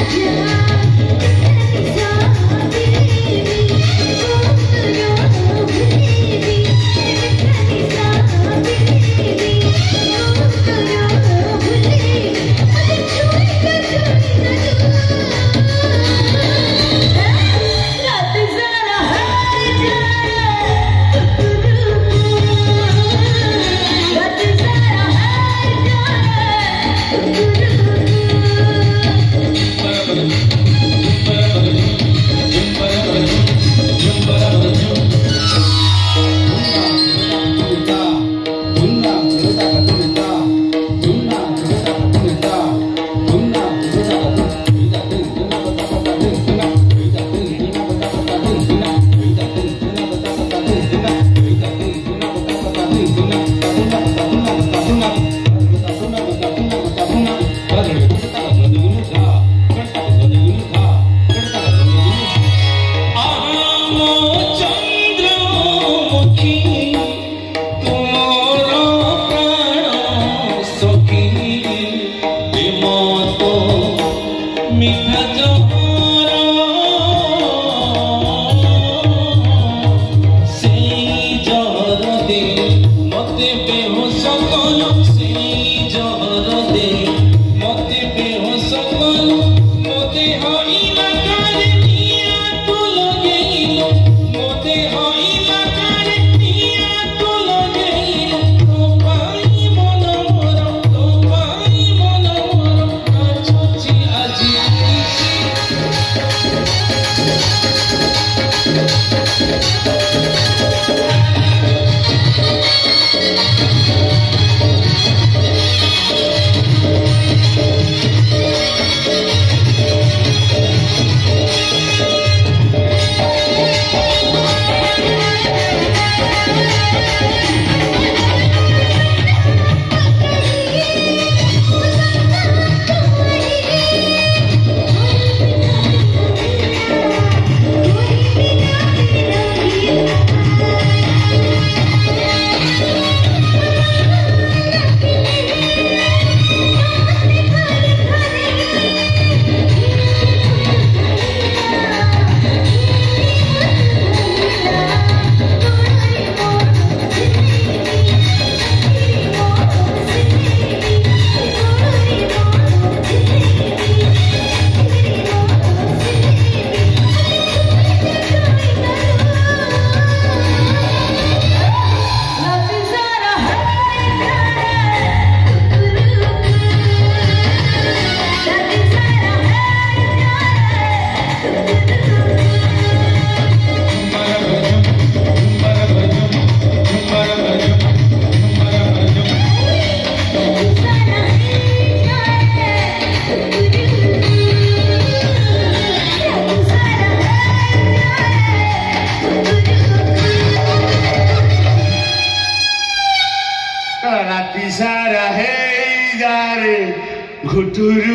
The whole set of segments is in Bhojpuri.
घुटुरु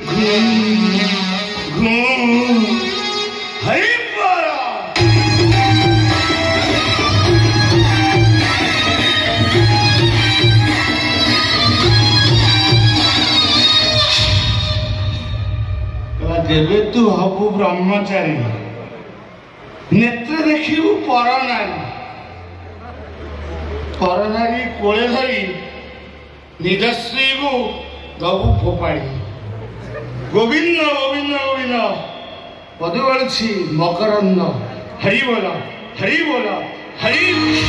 घूम घूम हरि बोलो। जेबे तू हबु ब्रह्मचारी नेत्र देखिबु परनारी परनारी कोले धरी निज श्री को दबु फोपाड़ी गोविंद गोविंद गोविंद पदुवलछि मकरंद हरि बोल हरि बोल हरि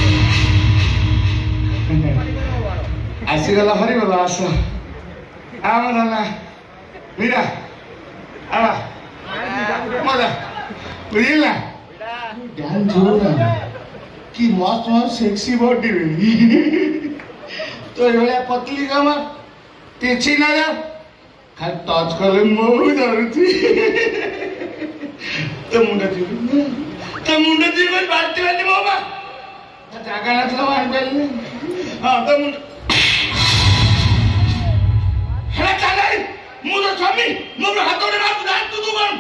आसीगला हरि बोल आस आम धना मीरा आवा मजा बुझिला ध्यान जो ना कि मस्त मस्त सेक्सी बॉडी तो ये पतली कमर तिरछी ना जा खाली टच कले मऊ धरुची तो मुंडा जी कोई बात बात बाबा जागा नथला मार बेल हां तो मुंडा हेला चालाई मु तो स्वामी मु हातोडे बात दान तू बन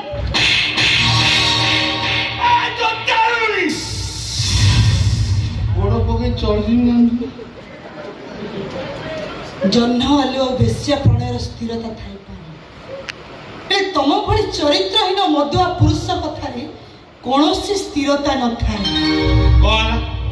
आ तो टेररिस्ट बड़ पके चढ़ी जह्न आलु बेश्या प्रणयर स्थिरता थाई तम भली चरित्रहीन मदुआ पुरुष कथारे कौन स्थिरता न था। कौन